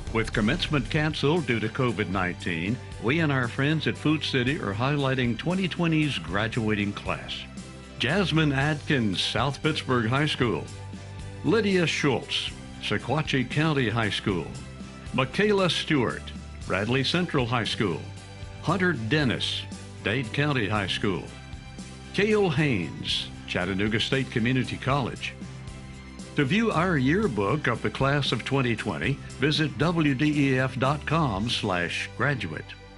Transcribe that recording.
With commencement canceled due to COVID-19, we and our friends at Food City are highlighting 2020's graduating class. Jasmine Adkins, South Pittsburg High School. Lydia Schultz, Sequatchie County High School. Makayla Stewart, Bradley Central High School. Hunter Dennis, Dade County High School. Kayle Haynes, Chattanooga State Community College. To view our yearbook of the class of 2020, visit wdef.com/graduate.